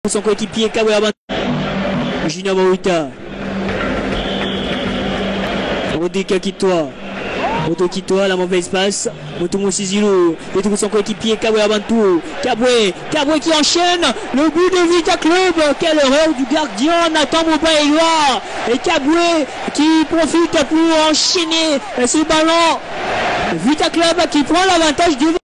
Son coéquipier Kabwe avant. Junior Maouita. Rodika quitte-toi. Auto quitte-toi, la mauvaise passe. Motomo Sizilo. Il trouve son coéquipier Kabwe avant tout. Kabwe qui enchaîne. Le but de V.Club. Quelle erreur du gardien Nathan Moba-Eloi. Et Kabwe qui profite pour enchaîner ce ballon. V.Club qui prend l'avantage du